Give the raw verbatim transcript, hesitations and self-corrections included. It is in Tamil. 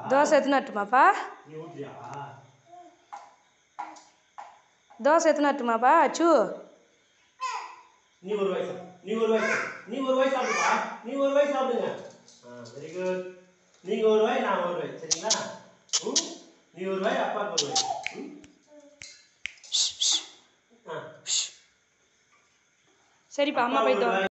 தோசை எத்தனை ஆட்டுமாப்பா? தோசை எத்தனை ஆட்டுமாப்பா? அச்சு நீ ஒரு வயசு நீ ஒரு வயசு நீ ஒரு வயசு சாப்பிடுப்பா. நீ ஒரு வயசு சாப்பிடுங்க. Very good. நீங்க ஒரு வாய் நான் ஒரு வாய் சரிங்களா? நீ ஒரு வாய் அப்பா ஒரு வாய். சரிப்பா அம்மா போய்